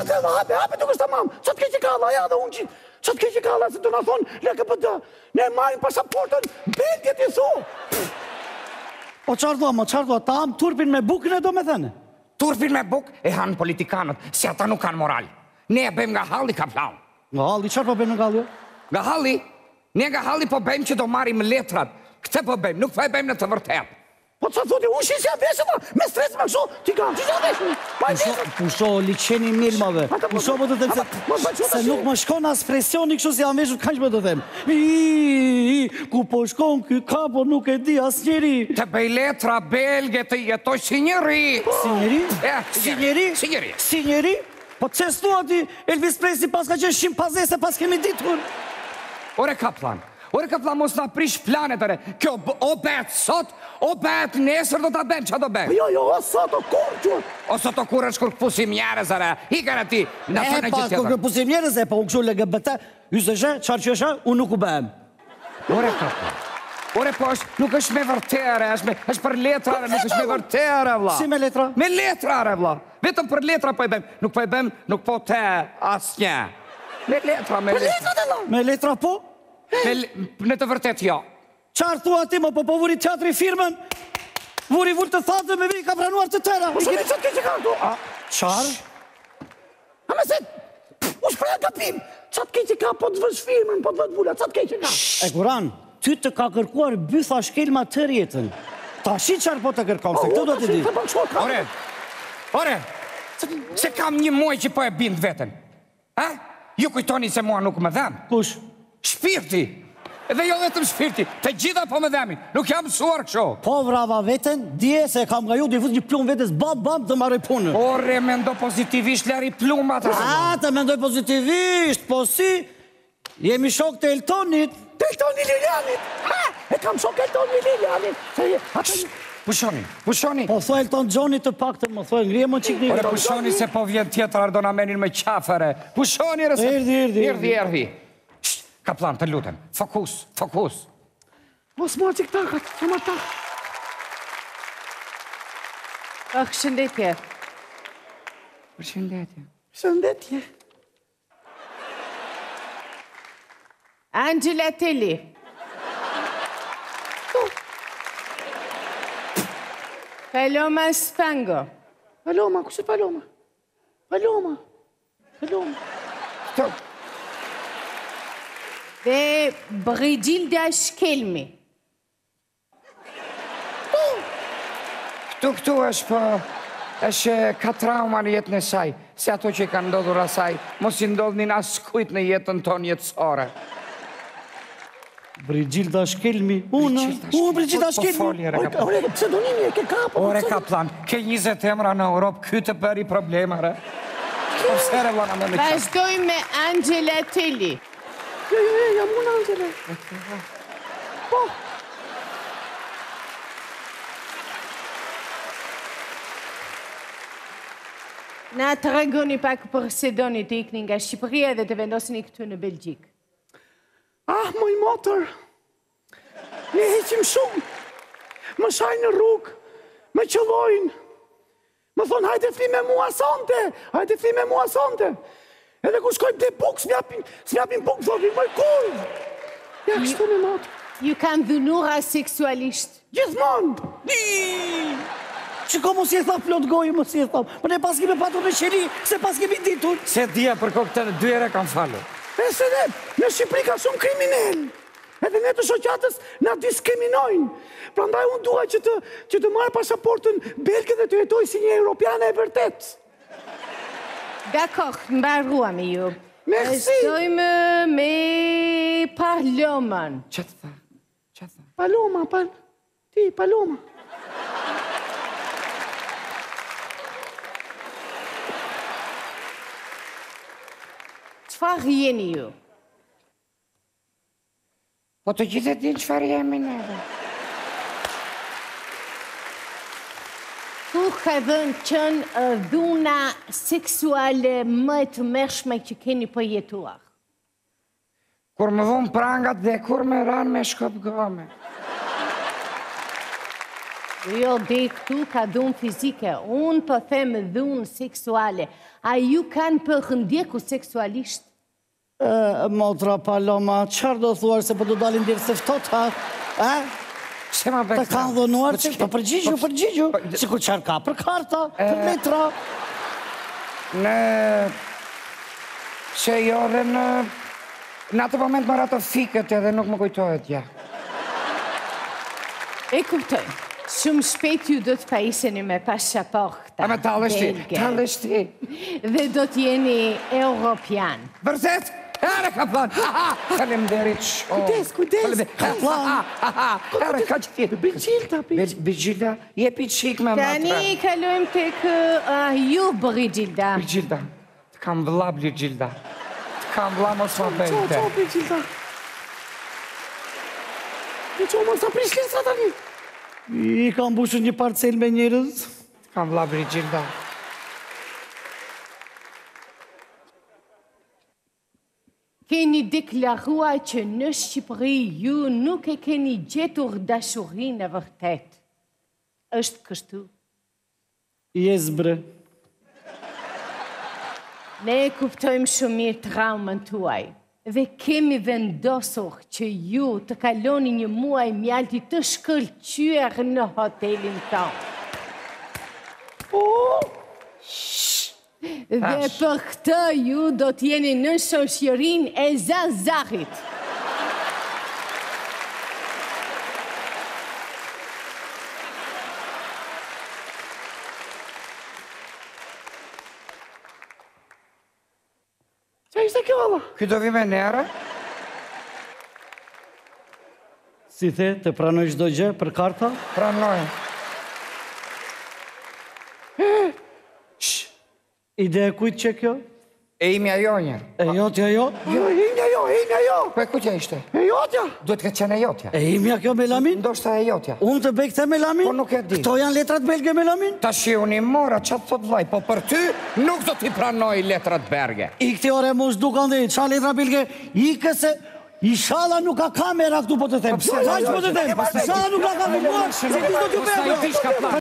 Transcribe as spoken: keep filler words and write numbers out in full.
ka, hape, hape nuk është tamam. Qa t'ke që ka Allah, ja dhe unë që... Qa t'ke që ka Allah, se të në thonë, le ka pëtë, ne marim pasaportën, Belgjet i thu. O qarë do, mo, qarë do, ta am turpin me bukën e do me thënë? Turpin me buk e hanë politikanët, se ata nuk kanë moral. Ne e bëjmë nga halli, kaplan. Nga halli, qarë po bëjmë nga halli? Nga halli, ne nga halli po bëjmë që do marim letrat. Këtë po bëjmë, nuk po e bëjmë në të vërtet. Po të thoti, unë shi si a veshë, me stres me kështu, ti kam, që që a veshë? Pusho, liqeni milmave. Pusho, po të them se... Se nuk më shkon as presjoni kështu si a veshë, ka që po të them. I, ku po shkon ky kapo, nuk e di as njeri. Të bëj letra belge të jetoj si njeri. Si njeri? Si njeri? Si njeri. Si njeri? Po të qestu ati, Elvis Presley pas ka qenë shimpazese pas kemi ditur. Ore kaplan. Ore ka pla mos nga prish planet, ore. Kjo o bet sot, o bet nesër do t'a ben, qa do ben? Jo, jo, o sot o kur, që? O sot o kur është kur këpusim njerës, ore. Hikër e ti, në të në gjithë tjetër. E, pas, kur këpusim njerës, e, pa unë këshu L G B T, ysëshe, qarë që është, unë nuk u bëhem. Ore ka pla. Ore po është, nuk është me vërtere, është për letrare, nuk është me vërtere, vla. Si me letra? Me letrare, vla. Vetëm për letra po e bëm. Nuk po e bëm, nuk po te asnjë. Me letra, me letra. Me letra po? Në të vërtet, jo. Qarë thua ti, më po po vuri teatri firmën, vuri vur të thatë me vi ka pranuar të tëra. U shumë i qëtë ke që ka këtu? Qarë? A me se, u shpreja gabim, qatë ke që ka po të vësh firmën, po të vëtë vula, qatë ke që ka? E kuran, ty të ka kërkuar bytha shkelma të rjetën. Ta shi qarë po të kërkom, se këtu do të di. Ore, ore, se kam një muaj që po e bind vetën. Ha? Ju kujtoni se mua nuk më dhem. Kush? Shpirti, edhe jo vetëm shpirti, të gjitha po me dhemin, nuk jam mësuar kësho. Po vrava veten, dje se kam nga ju, dhe fut një plum vetës, bam, bam, të marrë punën. Ore, mendo pozitivisht, lari plumat. A, të mendoj pozitivisht, po si, jemi shok të Eltonit. Të Eltoni Lilianit, ha, e kam shok Eltoni Lilianit. Pushoni, pushoni. Po thua Elton Johnny të pak të më thua, ngrije më qik një. Ore, pushoni se po vjen tjetër ardona menin me qafere. Pushoni, rëse. Erdi, erdi, erdi. Erdi, Kaplan, të lutem, fokus, fokus. Mos marë që këta, që marë ta. Ah, shëndetje. Shëndetje. Shëndetje. Angela Telly. Paloma Spango. Paloma, kusë Paloma? Paloma. Paloma. Këto. Dhe Brigilda Shkelmi. Këtu, këtu është po, është ka trauma në jetën e saj, se ato që i ka ndodhur asaj, mos i ndodhnin as kujt në jetën tonë jetësore. Brigilda Shkelmi, unë, unë Brigilda Shkelmi. Po foli, ore, Kaplan. Ore, pseudonimi e ke kapo. Ore, Kaplan, ke njëzet emra në Europë, kytë bëri problemare. Po sere vana me me qatë. Vazhdoj me Angela Telly. Jo, jo, jo, jam unë Angela. Po. Na të regoni pak për Sedoni të ikni nga Shqipëria dhe të vendosni këtu në Belgjik. Ah, moj motër, ne heqim shumë, më shajnë në rrugë, më qëllojnë, më thonë, hajde fli me mua sonte, hajde fli me mua sonte. Edhe ku shkojmë të bukë, s'mjapin bukë, thotin, mëj kur. Ja, kështu me motër. Ju kanë dhunura seksualisht. Gjithmonë. Që ko mos i e tha plot gojë, mos i e tha. Për ne pas kemi patur në qeli, se pas kemi ditur. Se dhja për ko këtë dy ere kam falur. E se ne, në Shqipëri ka shumë kriminel. Edhe ne të shoqatës na diskriminojnë. Pra ndaj unë duha që të, që të marrë pasaportën belge dhe të jetoj si një europiane e vërtet. Dakor, mbaruam ju. Merci. Vazhdojmë me Palomën. Që të tha? Që të tha? Paloma, pal... Ti, Paloma. Qfar jeni ju? Po të gjithë e din qëfar jemi neve. Ku ka dhënë qënë dhuna seksuale më të mërshme që keni përjetuar? Kur më dhunë prangat dhe kur më ranë me shkop gome. Jo, dhe këtu ka dhunë fizike, unë po them dhunë seksuale. A ju kanë përndjeku seksualisht? Motra Paloma, qarë do thuar se po do dalin dirë se ftot, ha? Se ma Të bëjtë? kanë dhënuar që të përgjigju, përgjigju. Si ku qarë ka për karta, për letra. Në... Se jore në... Në atë moment më rato fikët edhe nuk më kujtohet, ja. E kuptoj, shumë shpejt ju do të pajiseni me pasaporta. A me talështi, belge. talështi. Dhe do t'jeni europian. Vërtet? Ere ka plan! Kalem derit shumë. Kujdes, kujdes. Ka plan! Ere ka që tjetë. Brigilda, pi- Brigilda, jepi qik me matra. Tani kalojmë tek uh, ju, Brigilda. Brigilda, të kam vla Brigilda. Të kam vla mos ma Qo, bëjte. qo, Brigilda. Qo, mos sa prish listra tani. I ka mbushur një parcel me njerëz. Të kam vla Brigilda. Keni deklarua që në Shqipëri ju nuk e keni gjetur dashurin e vërtet. Është kështu? Jes bre. Ne e kuptojmë shumë mirë traumën tuaj dhe kemi vendosur që ju të kaloni një muaj mjalti të shkëlqyer në hotelin tonë. Dhe për këtë ju do t'jeni në shoqërinë e Zazarit. Qa ishte kjo, valla? Ky do vi me nere? Si the, të pranoj çdo gjë për karta? Pranojnë. Ide e kujt që kjo? E imja jonja. E jotja jo? Jo, imja jo, imja jo. Po e kujtja ishte? E jotja. Duhet ka qenë e jotja. E imja kjo me lamin? Ndoshta e jotja. Unë të bëj këtë me lamin? Po nuk e di. Këto janë letrat belge me lamin? Ta shi unë i mora, qatë thot vlaj, po për ty nuk do t'i pranoj letrat berge. I këti ore mos dukan dhe qa letra belge, i këse... Inshallah nuk ka kamera këtu po të them. pse? Qa që po të them? Inshallah nuk ka kamera. Se ti do t'ju Mos na i bebe. pish ka plan.